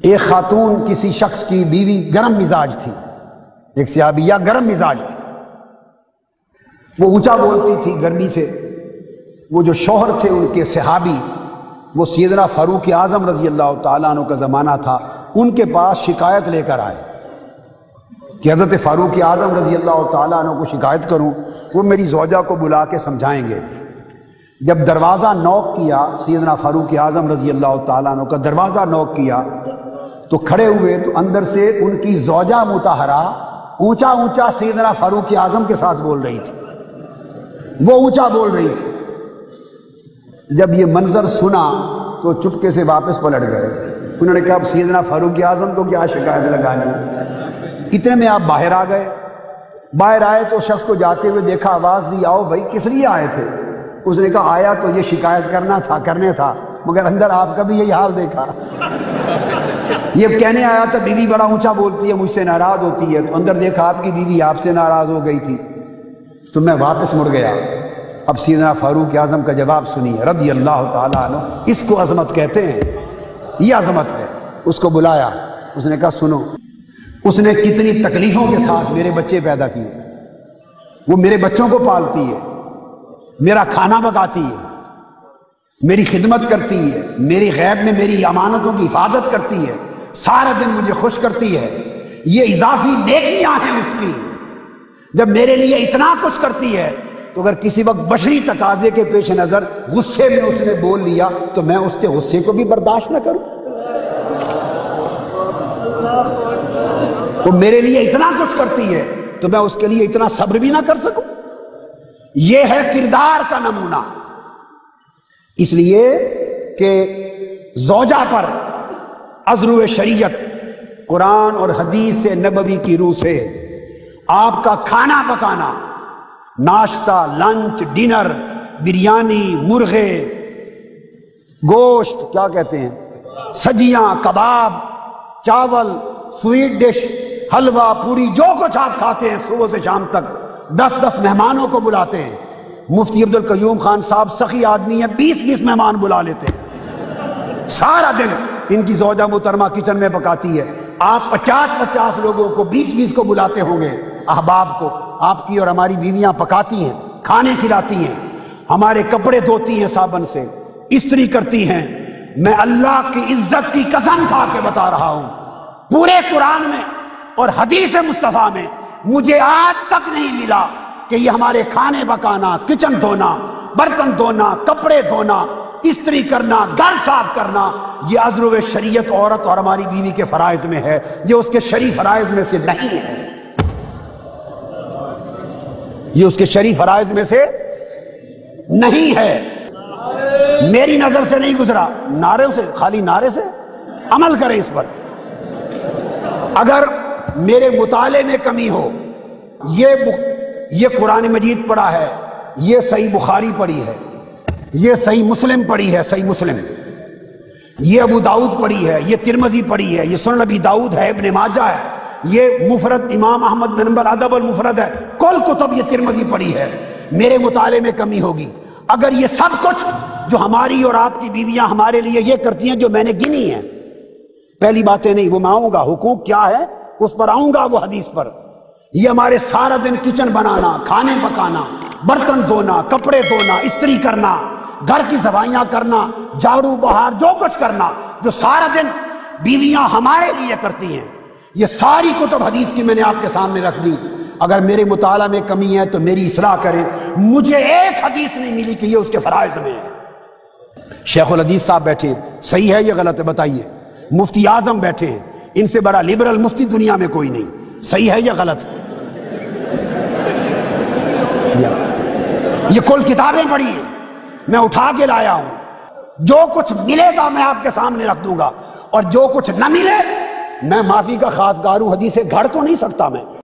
ایک خاتون کسی شخص کی بیوی گرم مزاج تھی، ایک صحابیہ گرم مزاج تھی، وہ اونچا بولتی تھی گرمی سے۔ وہ جو شوہر تھے ان کے صحابی، وہ سیدنا فاروق اعظم رضی اللہ تعالیٰ عنہ کا زمانہ تھا، ان کے پاس شکایت لے کر آئے کہ حضرت فاروق اعظم رضی اللہ تعالیٰ عنہ کو شکایت کروں، وہ میری زوجہ کو بلا کے سمجھائیں گے۔ جب دروازہ نوک کیا، سیدنا فاروق اعظم رضی اللہ تعالیٰ عنہ کا دروازہ نوک کیا تو کھڑے ہوئے تو اندر سے ان کی زوجہ مطہرہ اونچا اونچا سیدنا فاروق اعظم کے ساتھ بول رہی تھی، وہ اونچا بول رہی تھی۔ جب یہ منظر سنا تو چپکے سے واپس پلٹ گئے۔ انہوں نے کہا اب سیدنا فاروق اعظم کو کیا شکایت لگانی۔ اتنے میں آپ باہر آ گئے۔ باہر آئے تو شخص کو جاتے ہوئے دیکھا، آواز دی آؤ بھائی کس لیے آئے تھے؟ اس نے کہا آیا تو یہ شکایت کرنے تھا مگر اندر آپ کا بھی یہی حال دیکھا۔ یہ کہنے آیا تھا بیوی بڑا اونچا بولتی ہے، مجھ سے ناراض ہوتی ہے، تو اندر دیکھا آپ کی بیوی آپ سے ناراض ہو گئی تھی، تو میں واپس مڑ گیا۔ اب سیدنا فاروق اعظم کا جواب سنیے رضی اللہ تعالیٰ عنہ، اس کو عظمت کہتے ہیں، یہ عظمت ہے۔ اس کو بلایا، اس نے کہا سنو، اس نے کتنی تکلیفوں کے ساتھ میرے بچے پیدا کیے، وہ میرے بچوں کو پالتی ہے، میرا کھانا پکاتی ہے، میری خدمت کرتی ہے، میری غیب میں میری امانتوں کی حفاظت کرتی ہے، سارا دن مجھے خوش کرتی ہے، یہ اضافی نیکیاں ہیں اس کی۔ جب میرے لیے اتنا کچھ کرتی ہے تو اگر کسی وقت بشری تقاضے کے پیش نظر غصے میں اس نے بول لیا تو میں اس کے غصے کو بھی برداشت نہ کروں؟ وہ میرے لیے اتنا کچھ کرتی ہے تو میں اس کے لیے اتنا صبر بھی نہ کر سکوں؟ یہ ہے کردار کا نمونہ۔ اس لیے کہ زوجہ پر ازرو شریعت قرآن اور حدیث نبوی کی روح سے آپ کا کھانا پکانا، ناشتہ، لنچ، ڈنر، بریانی، مرغے، گوشت، کیا کہتے ہیں، سجیاں، کباب، چاول، سویٹ ڈش، حلوہ، پوری، جو کچھ آپ کھاتے ہیں صبح سے شام تک، 10 مہمانوں کو بلاتے ہیں۔ مفتی عبدالقیوم خان صاحب سخی آدمی ہیں، 20 مہمان بلا لیتے ہیں۔ سارا دن ان کی زوجہ محترمہ کچن میں پکاتی ہے۔ آپ 50 لوگوں کو 20 کو بلاتے ہوں گے، احباب کو۔ آپ کی اور ہماری بیویاں پکاتی ہیں، کھانے کھلاتی ہیں، ہمارے کپڑے دھوتی ہیں صابن سے، استری کرتی ہیں۔ میں اللہ کی عزت کی قسم کھا کے بتا رہا ہوں، پورے قرآن میں اور حدیث مصطفیٰ میں مجھے آج تک نہیں ملا کہ یہ ہمارے کھانے پکانا، کچن دھونا، برتن دھونا، کپڑے دھونا، استری کرنا، گھر صاف کرنا، یہ عذر و شریعت عورت اور ہماری بیوی کے فرائض میں ہے، یہ اس کے شریف فرائض میں سے نہیں ہے، یہ اس کے شریف فرائض میں سے نہیں ہے۔ میری نظر سے نہیں گزرا، نعرے سے، خالی نعرے سے عمل کریں اس پر۔ اگر میرے مطالعے میں کمی ہو، یہ قرآن مجید پڑھا ہے، یہ صحیح بخاری پڑھی ہے، یہ صحیح مسلم پڑھی ہے، صحیح مسلم، یہ ابو داؤد پڑھی ہے، یہ ترمذی پڑھی ہے، یہ سنن ابی داؤد ہے، ابن ماجہ ہے، یہ مفرد امام احمد بن حنبل ادب المفرد ہے، کل کتب یہ ترمذی پڑھی ہے۔ میرے مطالعے میں کمی ہوگی۔ اگر یہ سب کچھ جو ہماری اور آپ کی بیویاں ہمارے لیے یہ کرتی ہیں جو میں نے گنی ہیں، پہلی باتیں نہیں، وہ میں آؤں گا، حقوق کیا ہے اس پر آؤں گا، وہ حدیث پر۔ یہ ہمارے سارا دن کچن بنانا، کھانے پکانا، برتن دھونا، کپڑے دھونا، استری کرنا، گھر کی صفائیاں کرنا، جھاڑو بہار، جو کچھ کرنا جو سارا دن بیویاں ہمارے لیے کرتی ہیں، یہ ساری کتب حدیث کی میں نے آپ کے سامنے رکھ دی۔ اگر میرے مطالعہ میں کمی ہے تو میری اصلاح کریں۔ مجھے ایک حدیث نہیں ملی کہ یہ اس کے فرائض میں ہے۔ شیخ الحدیث صاحب بیٹھے ہیں، صحیح ہے یہ غلط ہے بتائیے۔ مفتی اعظم بیٹھے ہیں، ان سے بڑا لبرل مفتی دنیا میں کوئی نہیں، صحیح ہے یہ غلط ہے؟ یہ کل کتابیں پڑھی ہیں، میں اٹھا کے لایا ہوں۔ جو کچھ ملے گا میں آپ کے سامنے رکھ دوں گا، اور جو کچھ نہ ملے میں معافی کا خواستگار ہوں۔ حدیث گھڑ تو نہیں سکتا میں۔